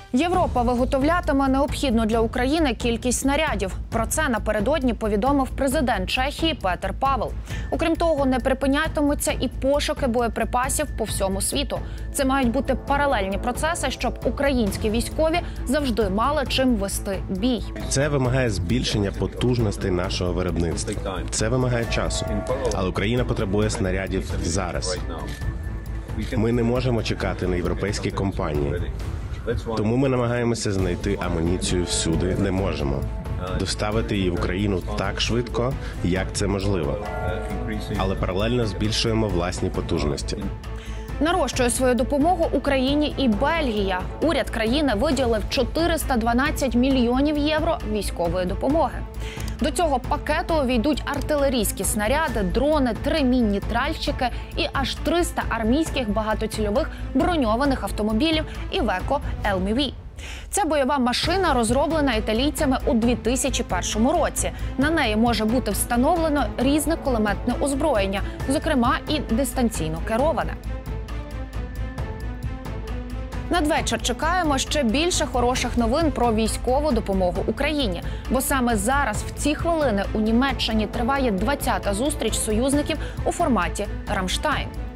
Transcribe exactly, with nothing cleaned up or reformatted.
Європа виготовлятиме необхідну для України кількість снарядів. Про це напередодні повідомив президент Чехії Петер Павел. Окрім того, не припинятимуться і пошуки боєприпасів по всьому світу. Це мають бути паралельні процеси, щоб українські військові завжди мали чим вести бій. Це вимагає збільшення потужностей нашого виробництва. Це вимагає часу. Але Україна потребує снарядів зараз. Ми не можемо чекати на європейські компанії. Тому ми намагаємося знайти амуніцію всюди, де можемо. Доставити її в Україну так швидко, як це можливо. Але паралельно збільшуємо власні потужності. Нарощує свою допомогу Україні і Бельгія. Уряд країни виділив чотириста дванадцять мільйонів євро військової допомоги. До цього пакету увійдуть артилерійські снаряди, дрони, три мінні тральщики і аж триста армійських багатоцільових броньованих автомобілів Iveco ел ем ві. Ця бойова машина розроблена італійцями у дві тисячі першому році. На неї може бути встановлено різне кулеметне озброєння, зокрема і дистанційно кероване. Надвечір чекаємо ще більше хороших новин про військову допомогу Україні. Бо саме зараз, в ці хвилини, у Німеччині триває двадцята зустріч союзників у форматі «Рамштайн».